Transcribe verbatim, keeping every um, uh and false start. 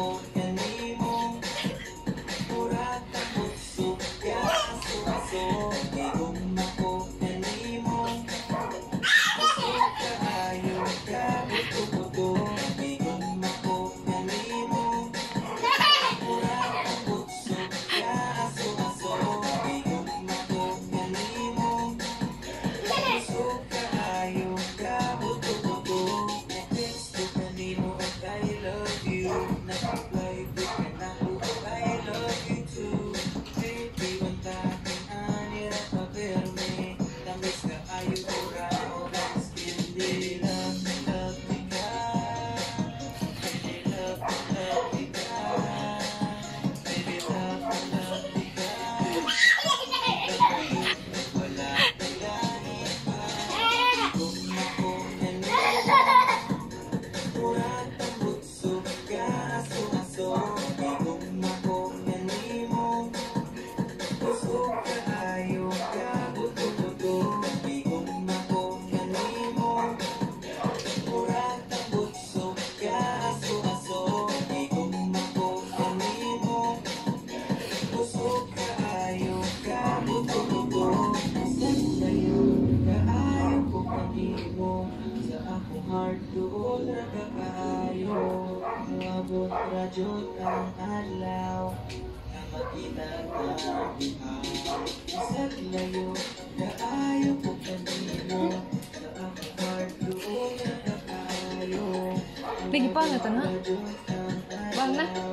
Radyot ang adlaw na makita natin ang isang layo kaayo po kanino sa akong heart doon na kaayo. Bigi pa na ito na? Bang na?